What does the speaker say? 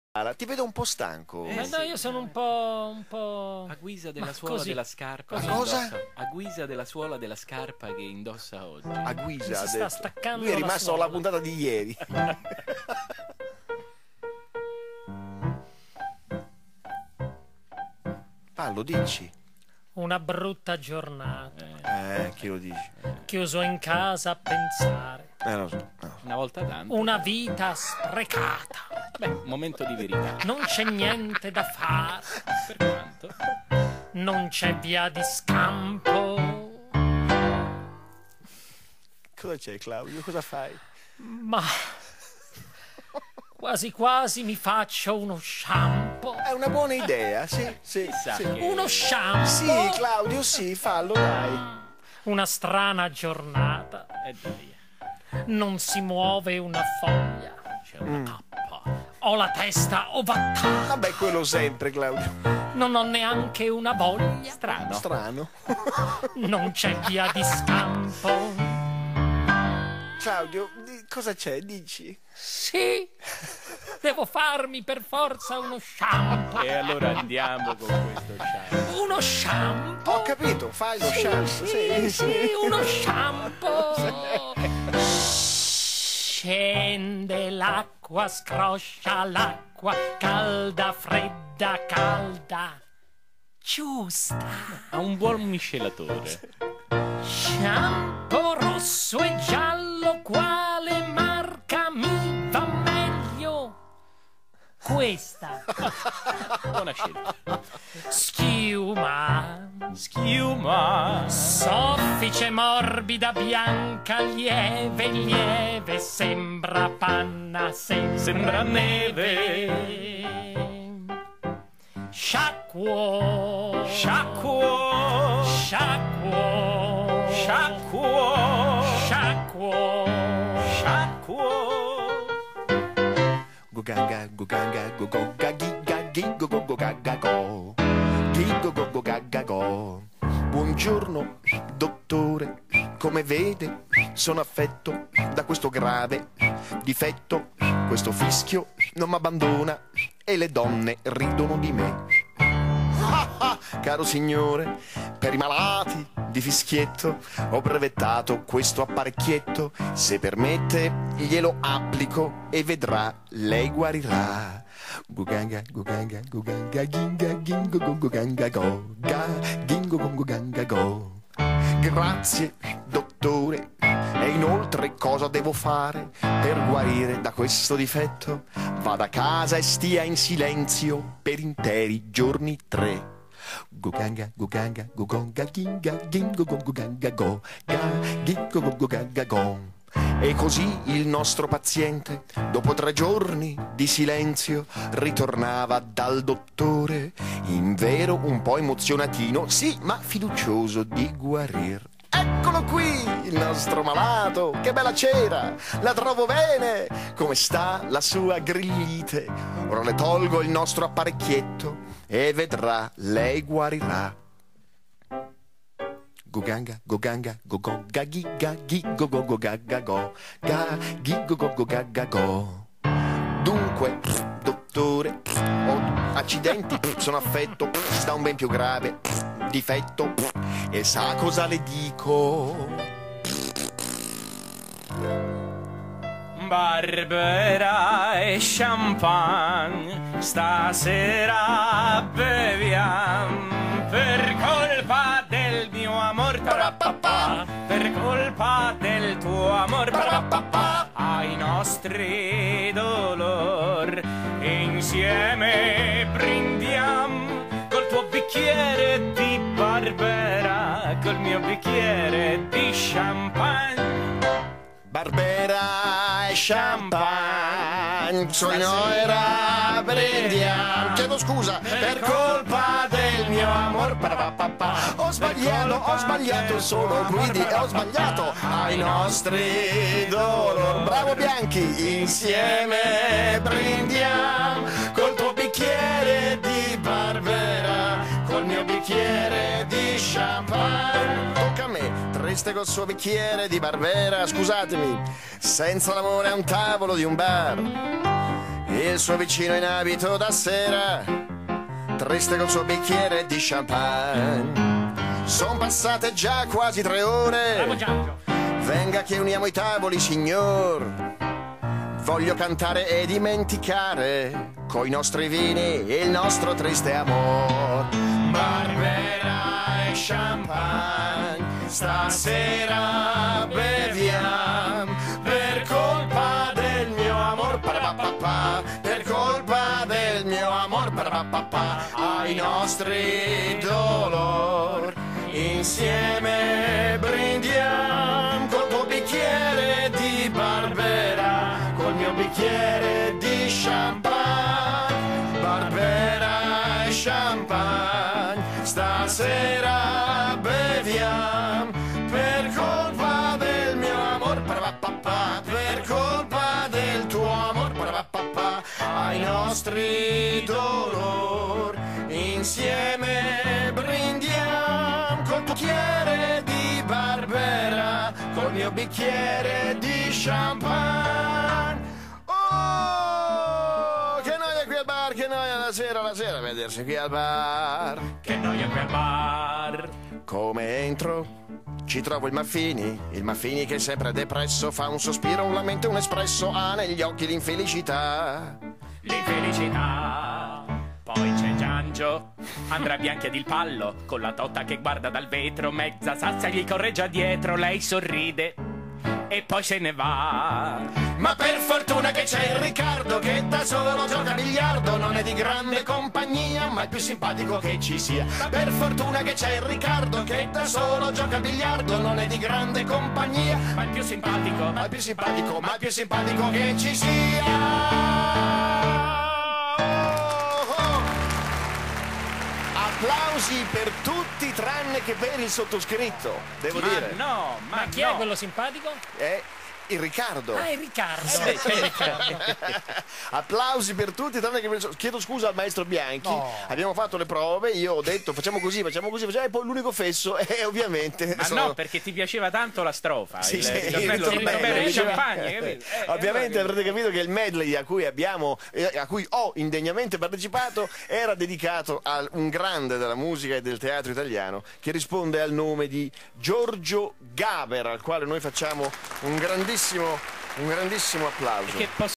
Ti vedo un po' stanco. No, sì. io sono un po'... A guisa della Ma suola così. della scarpa Ma che cosa? indossa. A guisa della suola della scarpa che indossa oggi. A guisa, Si ha sta detto. staccando Lui è la rimasto suola. alla puntata di ieri. Fallo, dici. Una brutta giornata, Chi lo dici? chiuso in casa a pensare. Lo so. No. Una volta tanto. Una vita sprecata, Beh, un momento di verità. non c'è niente da fare, Per quanto? non c'è via di scampo. Cosa c'è, Claudio? Cosa fai? Ma quasi quasi mi faccio uno shampoo. È una buona idea, sì, sì. Chissà sì. che... Uno shampoo. Sì, Claudio, sì, fallo, dai. Una strana giornata, dai, non si muove una foglia. c'è una cappa. Ho la testa ovattata, Vabbè, quello sempre, Claudio. non ho neanche una voglia. Strano. Strano. Non c'è via di scampo. Claudio, cosa c'è? Dici? Sì, devo farmi per forza uno shampoo. E allora andiamo con questo shampoo. Uno shampoo. Ho capito, fai lo shampoo. Sì, Sì, uno shampoo. Scende l'acqua, scroscia l'acqua, calda, fredda, calda, giusta. Ha un buon miscelatore. Shampoo rosso e giallo, quale marca mi va meglio? Questa. Buona scelta. Schiuma, Schiuma. soffice, morbida, bianca, lieve, lieve, sembra panna, sembra neve. Sciacquo, Sciacquo. sciacquo, Sciacquo. sciacquo. Sciacquo. Guganga, guganga, gugoga, giga, gigo, go, gaga, go. Gigo, go, gaga, go. Buongiorno, dottore. Come vede, sono affetto da questo grave difetto. Questo fischio non mi abbandona e le donne ridono di me. Caro signore, per i malati di fischietto ho brevettato questo apparecchietto. Se permette glielo applico e vedrà, lei guarirà. Guganga, guganga, guganga, ginga, gingo, go, guganga, go, ga, gingo, go, guganga, go. Grazie, dottore. E inoltre cosa devo fare per guarire da questo difetto? Vada a casa e stia in silenzio per interi giorni 3. Guganga, guganga, gugonga, ginga, gingo, go, guganga, go, ga, gingo, go, guganga, go. E così il nostro paziente, dopo 3 giorni di silenzio, ritornava dal dottore, invero un po' emozionatino, sì, ma fiducioso di guarir. Eccolo qui, il nostro malato, che bella cera, la trovo bene, come sta la sua grillite? Ora le tolgo il nostro apparecchietto e vedrà, lei guarirà. Guganga, guganga, gogoga, giga, gigo, go, go, gaga, go, ga, gigo, go, go, gaga, go. Dunque, dottore, ho accidenti, sono affetto da un ben più grave difetto e sa cosa le dico? Barbera e champagne, stasera beviamo per colpa del mio amor, parapapà, per colpa del tuo amor, parapapà, ai nostri dolor. E insieme brindiamo col tuo bicchiere di Barbera, col mio bicchiere di champagne. Barbera e champagne, signora, prendiamo. Chiedo scusa per colpa del mio amor. Ho sbagliato, sono guidi e ho sbagliato ai nostri dolor. Bravo Bianchi, insieme prendiamo col tuo bicchiere di Barbera, col mio bicchiere di champagne. Tocca a me. Triste col suo bicchiere di Barbera, scusatemi, senza l'amore a un tavolo di un bar. il suo vicino in abito da sera, triste col suo bicchiere di champagne. Son passate già quasi 3 ore. Bravo Giangio. Venga che uniamo i tavoli, signor. Voglio cantare e dimenticare coi nostri vini il nostro triste amor. Barbera e champagne, stasera beviamo per colpa del mio amor, parapapà, per colpa del mio amor, parapapà, ai nostri dolor. Insieme brindiamo col tuo bicchiere di Barbera, col mio bicchiere di champagne. Barbera e champagne, stasera beviamo per colpa del mio amor, parapapà, per colpa del tuo amor, parapapà, ai nostri dolor. Insieme brindiamo col tuo bicchiere di Barbera, col mio bicchiere di champagne. Oh, che noia qui al bar, che noia la sera a vedersi qui al bar. Che noia qui al bar. Come entro ci trovo il Maffini che sempre depresso fa un sospiro, un lamento, un espresso, ha negli occhi l'infelicità. L'infelicità. Poi c'è Giangio, Andrea Bianchi ed il Pallo, con la totta che guarda dal vetro, mezza sazia gli correggia dietro, lei sorride e poi se ne va. Ma per fortuna che c'è il Riccardo che da solo gioca a biliardo, non è di grande compagnia ma il più simpatico che ci sia. Per fortuna che c'è il Riccardo che da solo gioca a biliardo, non è di grande compagnia Ma il più simpatico, ma il più simpatico, ma il più simpatico che ci sia. Applausi per tutti tranne che per il sottoscritto, devo dire. No, ma chi è quello simpatico? È il Riccardo. Ah, è Riccardo. C'è Riccardo. Applausi per tutti tranne che per il... Chiedo scusa al maestro Bianchi. No. Abbiamo fatto le prove, io ho detto facciamo così, e poi l'unico fesso è ovviamente... Ma no, perché ti piaceva tanto la strofa. Sì, il sì, ritornello il di ritornello, bere diceva- champagne, capito? Ovviamente avrete capito che il medley a cui ho indegnamente partecipato era dedicato a un grande della musica e del teatro italiano che risponde al nome di Giorgio Gaber, al quale noi facciamo un grandissimo applauso. Che